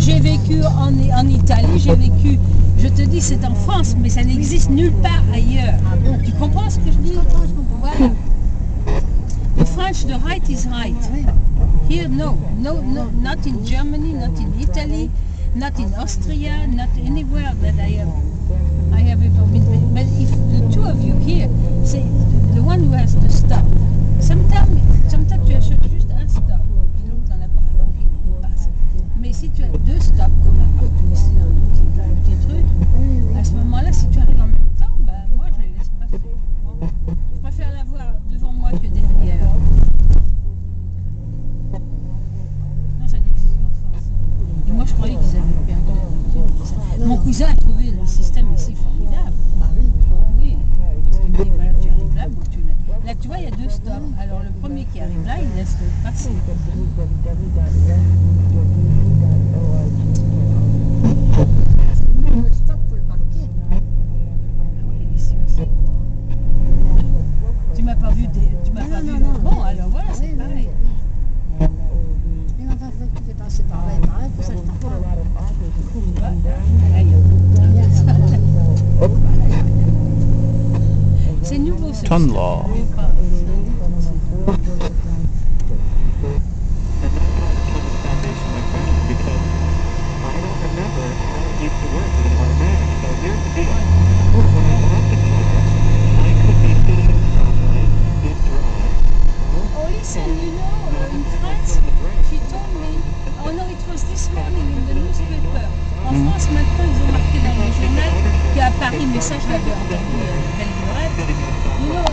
J'ai vécu en Italie, j'ai vécu, je te dis, c'est en France, mais ça n'existe nulle part ailleurs. Tu comprends ce que je dis? Voilà. The French, the right is right. Here, no, not in Germany, not in Italy, not in Austria, not anywhere that I have ever been. But if the two of you here, say the one who has to stop. Sometimes tu achètes juste un stop, puis l'autre n'en a pas, alors il passe. Mais si tu as deux stops, comme partout ici dans le petit truc, à ce moment-là, si tu arrives en même temps, ben moi je les laisse passer. Bon. Je préfère l'avoir devant moi que derrière. Non, ça n'existe en France. Et moi je croyais qu'ils avaient perdu la voiture. Mon cousin a trouvé le système ici formidable. Oui, parce qu'il me dit voilà, tu arrives là, donc tu l'as. Là, tu vois, il y a deux stops. Alors, le premier qui arrive là, il laisse passer. Le stop, faut le marquer. Ah oui, ici aussi. Tu m'as pas vu. Non. Bon, alors voilà, c'est pareil. Mais enfin, tu fais passer par là et par là, pour ça je t'en parle. Là, il y a... C'est nouveau, ce Tunlaw. Oh, listen, you know, in France, she told me, oh no, it was this morning in the newspaper. En France, maintenant, ils ont marqué dans le journal qu'à Paris, mais ça, je l'avais entendu belle lurette. You know,